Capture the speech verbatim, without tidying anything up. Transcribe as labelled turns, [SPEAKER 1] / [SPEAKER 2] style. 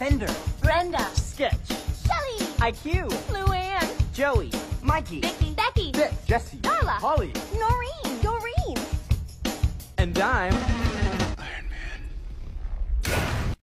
[SPEAKER 1] Fender,
[SPEAKER 2] Brenda,
[SPEAKER 1] Sketch,
[SPEAKER 2] Shelly,
[SPEAKER 1] I Q,
[SPEAKER 2] Luann,
[SPEAKER 1] Joey, Mikey,
[SPEAKER 2] Vicky, Becky,
[SPEAKER 1] Vic, Jesse,
[SPEAKER 2] Darla,
[SPEAKER 1] Holly,
[SPEAKER 2] Noreen, Doreen.
[SPEAKER 1] and I'm